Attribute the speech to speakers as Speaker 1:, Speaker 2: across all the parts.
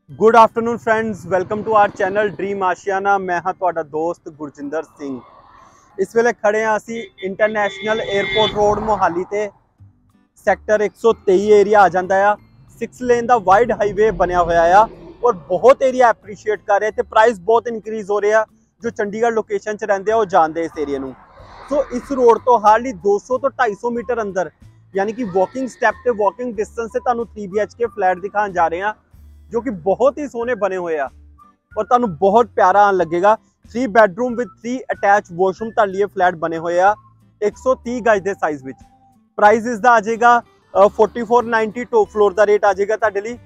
Speaker 1: Good afternoon friends, welcome to our channel dream Aashiyana. मैं हाँ तुहाडा दोस्त गुरजिंदर सिंह। इस वेले खड़े हाँ असी इंटरनेशनल एयरपोर्ट रोड मोहाली ते सैक्टर 123 एरिया आ जाता है। 6 लेन का वाइड हाईवे बनया होया आ और बहुत एरिया एप्रीशिएट कर रहे थे। प्राइस बहुत इंक्रीज हो रहा। जो चंडीगढ़ लोकेशन च रहिंदे आ वो जानते इस एरिया नूं। सो इस रोड तो हार्डली 200 तो 250 मीटर अंदर यानी कि वॉकिंग स्टैप ते वॉकिंग डिस्टेंस से तुहानूं 3 BHK फ्लैट दिखाने जा रहे हैं जो कि बहुत ही सोहने बने हुए आ और तुहानूं बहुत प्यारा आन लगेगा। 3 बेडरूम विद 3 अटैच वॉशरूम तुहाडे लिए फ्लैट बने हुए आ 130 गज के साइज विच। प्राइस इसका आ जाएगा 4490 टॉप फ्लोर का रेट आ जाएगा तुहाडे लिए,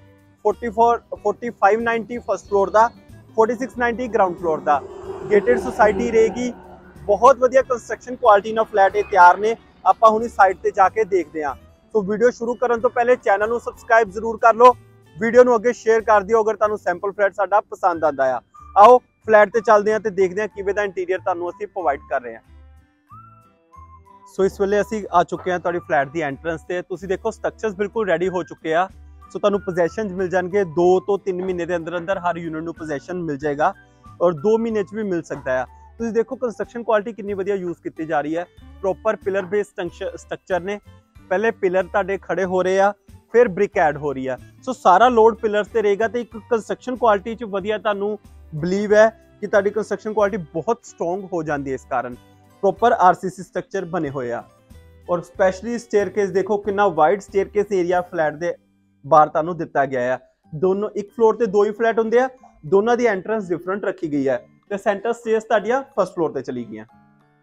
Speaker 1: 4590 फर्स्ट फ्लोर का, 4690 ग्राउंड फ्लोर का। गेटेड सोसाइटी रहेगी। बहुत वधिया कंस्ट्रक्शन क्वालिटी ना फ्लैट ये तैयार ने। आपां हुणी साइट ते जाके देखते हैं। तो वीडियो शुरू करन तो पहले चैनल नूं सबसक्राइब जरूर कर लो, वीडियो नूं अगे शेयर कर दिओ अगर तुहानूं सैंपल फ्लैट साडा पसंद आंदा आ। आओ फ्लैट ते चलदे हैं ते देखदे हैं किवें दा इंटीरियर तुहानूं असीं प्रोवाइड कर रहे हैं। सो इस वेले असीं आ चुके हैं तुहाडी फ्लैट दी एंट्रेंस ते। तुसीं देखो स्ट्रक्चर्स बिल्कुल रेडी हो चुके आ। सो तुहानूं पोजेशन मिल जाएंगे 2 तो 3 महीने के अंदर अंदर हर यूनिट नूं पोजेशन मिल जाएगा और 2 महीने च भी मिल सकता है। तुसीं देखो कंस्ट्रक्शन क्वालिटी कितनी वधिया यूज की जा रही है। प्रॉपर पिलर बेस्ड स्ट्रक्चर ने। पहले पिलर तुहाडे खड़े हो रहे आ, फिर ब्रिक ऐड हो रही है। सो सारा लोड पिलर्स ते रहेगा तो एक कंस्ट्रक्शन क्वालिटी च वधिया तुहानूं बिलीव है कि तुहाडी कंस्ट्रक्शन क्वालिटी बहुत स्ट्रोंग हो जाती है। इस कारण प्रॉपर RCC स्ट्रक्चर बने हुए आ और स्पैशली स्टेयरकेस देखो कितना वाइड स्टेयरकेस एरिया फ्लैट दे बाहर तुहानूं दिता गया है। दोनों एक फ्लोर ते 2 ही फ्लैट हुंदे आ, दोनों दी एंट्रेंस डिफरेंट रखी गई है ते सेंटर स्टेयर्स तुहाडियां फर्स्ट फ्लोर ते चली गईयां।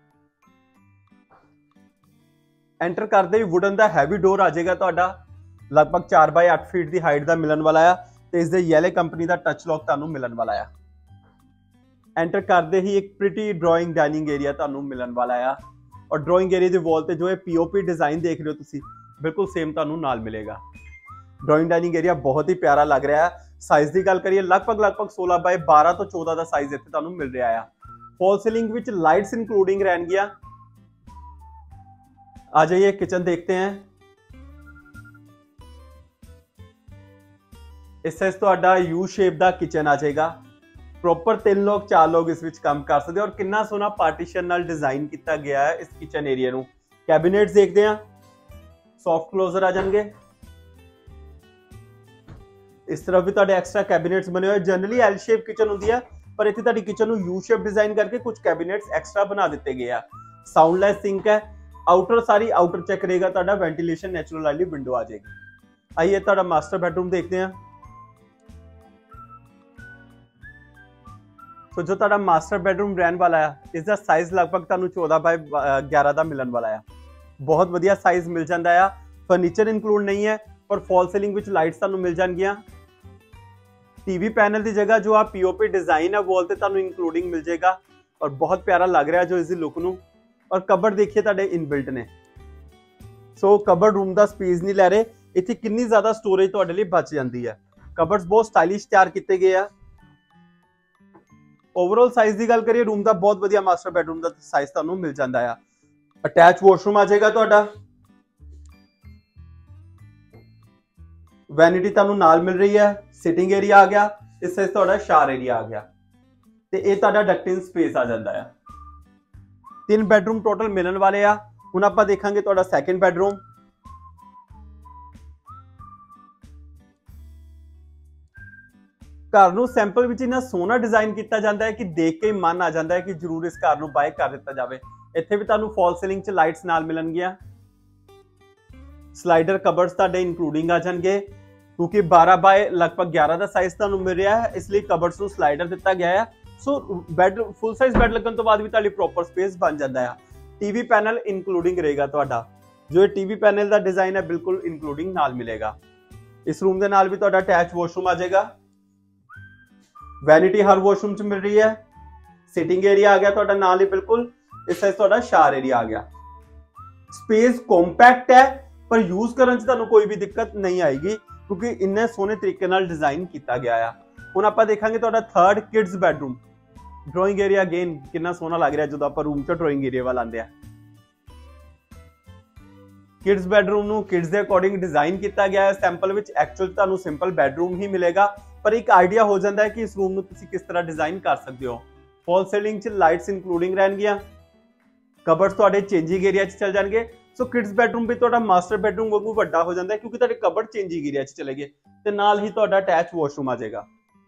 Speaker 1: एंटर करते ही वुडन का हैवी डोर आ जाएगा तुहाडा, लगभग 4 बाय 8 फीट की हाइट का मिलन वाला है ते इस दे येले कंपनी का टच लॉक तुहानूं मिलन वाला है। एंटर करते ही एक प्रिटी ड्राइंग डाइनिंग एरिया तुहानूं मिलन वाला है और ड्राइंग एरिया की वॉल ते जो है POP डिजाइन देख रहे हो तुसीं बिल्कुल सेम तुहानूं नाल मिलेगा। ड्राइंग डाइनिंग एरिया बहुत ही प्यारा लग रहा है। साइज की गल करिए लगभग 16 बाय 12 तो 14 का साइज इत्थे तुहानूं मिल रहा है। फॉल सीलिंग विच लाइट्स इंक्लूडिंग रहनगियां। आ जाइए किचन देखते हैं। इस साइज तुहाडा U शेप का किचन आ जाएगा। प्रॉपर 3 लोग 4 लोग इस विच काम कर सकते और कितना सोहना पार्टीशन नाल डिजाइन किया गया है इस किचन एरिया नूं। कैबिनेट्स देखते हैं, सॉफ्ट क्लोजर आ जाएंगे। इस तरफ भी तुहाडे एक्स्ट्रा कैबिनेट्स बने हुए। जनरली L शेप किचन होती है पर इत्थे तुहाडी किचन नूं U शेप डिजाइन करके कुछ कैबिनेट्स एक्स्ट्रा बना दिते गए हैं। साउंडलेस सिंक है। आउटर सारी आउटर चेक रहेगा तुहाडा, वेंटिलेशन नेचुरल वाली विंडो आ जाएगी। आइए तुहाडा मास्टर बेडरूम देखते हैं। तो जो तुहाडा मास्टर बेडरूम रहने वाला है इसका साइज लगभग तुहानूं 14 बाय 11 का मिलन वाला है। बहुत वधिया साइज मिल जाता है। फर्नीचर इंक्लूड नहीं है पर फॉल सीलिंग विच लाइट्स तुहानूं मिल जाएंगियां। टीवी पैनल की जगह जो आ POP डिजाइन है वॉल ते तुहानूं इंक्लूडिंग मिल जाएगा और बहुत प्यारा लग रहा है जो इसकी लुक नूं। और कबर्ड देखिए तुहाडे इनबिल्ट ने। सो कबर्ड रूम का स्पेस नहीं ले रहे। इत्थे कितनी ज्यादा स्टोरेज तुहाडे लिए बच जाती है। कबर्ड्स बहुत स्टाइलिश तैयार किए गए हैं। ओवरऑल साइज की गल करिए रूम का बहुत वधिया मास्टर बेडरूम का साइज तुहानूं मिल जाता है। अटैच वॉशरूम आ जाएगा तुहाडा। वैनिटी तुहानूं नाल मिल रही है। सिटिंग एरिया आ गया। इस साइज तुहाडा शावर एरिया आ गया ते ये तुहाडा डक्टिंग स्पेस आ जाता है। 3 बेडरूम टोटल मिलन वाले आ। हुण आपां देखांगे तुहाडा सैकेंड बेडरूम। घर नूं सैंपल विच इन्ना सोहना डिजाइन किया जाता है कि देख के ही मन आ जाता है कि जरूर इस घर नूं बाय कर दिता जाए। इत्थे भी तुहानूं फॉल सीलिंग च लाइट्स नाल मिलणगियां। स्लाइडर कबर्ड्स तुहाडे इंक्लूडिंग आ जाणगे क्योंकि 12 बाय लगभग 11 का साइज तुहानूं मिल रहा है, इसलिए कबर्ड्स नूं स्लाइडर दिता गया है। So bed full size bed लगन तो बाद भी तुहाडी प्रॉपर स्पेस बन जाता है। टीवी पैनल इंक्लूडिंग रहेगा तुहाडा। जो टीवी पैनल का डिजाइन है बिल्कुल इंक्लूडिंग नाल मिलेगा। इस रूम के नाल भी तुहाडा अटैच वॉशरूम आ जाएगा। वैनिटी हर वॉशरूम च मिल रही है। सिटिंग एरिया आ गया तुहाडा नाल ही बिल्कुल। इस साइज तुहाडा शावर एरिया आ गया। स्पेस कॉम्पैक्ट है पर यूज करन च तुहानूं कोई भी दिक्कत नहीं आएगी क्योंकि इन्ने सोहने तरीके नाल डिजाइन किया गया है। हुण आपां देखांगे तुहाडा third kids bedroom. Drawing area again कितना सोहना लग रहा है जो आपां रूम च ड्राइंग एरिया वाल आंदे आ। किड्स बेडरूम नूं किड्स दे अकॉर्डिंग डिजाइन किया गया है। सैंपल विच एक्चुअल तुहानूं सिंपल बेडरूम ही मिलेगा ਪਰ ਇੱਕ ਆਈਡੀਆ ਹੋ ਜਾਂਦਾ ਹੈ ਕਿ ਇਸ ਰੂਮ ਨੂੰ ਤੁਸੀਂ ਕਿਸ ਤਰ੍ਹਾਂ ਡਿਜ਼ਾਈਨ ਕਰ ਸਕਦੇ ਹੋ। ਫਾਲ ਸੀਲਿੰਗ 'ਚ ਲਾਈਟਸ ਇਨਕਲੂਡਿੰਗ ਰਹਿਣਗੀਆਂ, ਕਬਰਡਸ ਤੁਹਾਡੇ ਚੇਂਜਿੰਗ ਏਰੀਆ 'ਚ ਚਲ ਜਾਣਗੇ। ਸੋ ਕਿਡਸ ਬੈਡਰੂਮ ਵੀ ਤੁਹਾਡਾ ਮਾਸਟਰ ਬੈਡਰੂਮ ਵਾਂਗੂ ਵੱਡਾ ਹੋ ਜਾਂਦਾ ਹੈ ਕਿਉਂਕਿ ਤੁਹਾਡੇ ਕਬਰਡ ਚੇਂਜਿੰਗ ਏਰੀਆ 'ਚ ਚਲੇ ਗਏ ਤੇ ਨਾਲ ਹੀ ਤੁਹਾਡਾ ਅਟੈਚ ਵਾਸ਼ਰੂਮ ਆ ਜਾਏਗਾ।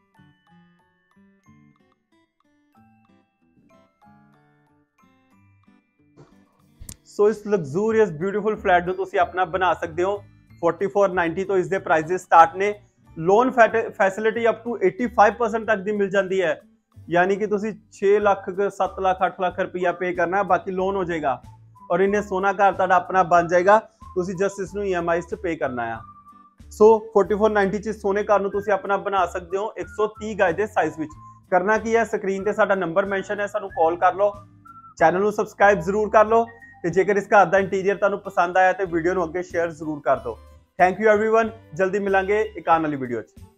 Speaker 1: ਸੋ ਇਸ ਲਗਜ਼ੂਰੀਅਸ ਬਿਊਟੀਫੁਲ ਫਲੈਟ ਨੂੰ ਤੁਸੀਂ ਆਪਣਾ ਬਣਾ ਸਕਦੇ ਹੋ। 4490 ਤੋਂ ਇਸ ਦੇ ਪ੍ਰਾਈਸਿਸ ਸਟਾਰਟ ਨੇ। ਲੋਨ ਫੈਸਿਲਿਟੀ ਅਪ ਟੂ 85% ਤੱਕ ਦੀ ਮਿਲ ਜਾਂਦੀ ਹੈ, यानी कि तुसी 6 लाख 7 लाख 8 लाख रुपया पे करना, बाकी लोन हो जाएगा और इन्हें सोना घर तुहाडा अपना बन जाएगा। तुसी जस्ट इसनूं EMI च पे करना है। सो 4490 च सोने घर नूं तुसी अपना बना सकते हो 130 गज दे साइज विच। करना की है, स्क्रीन ते साडा नंबर मैंशन है, सानूं कॉल कर लो, चैनल नूं सबसक्राइब जरूर कर लो ते जेकर इस घर दा इंटीरियर तुहानूं पसंद आया तो वीडियो नूं अगे शेयर जरूर कर दो। थैंक यू एवरीवन, जल्दी मिलांगे एक आने वाली वीडियो च।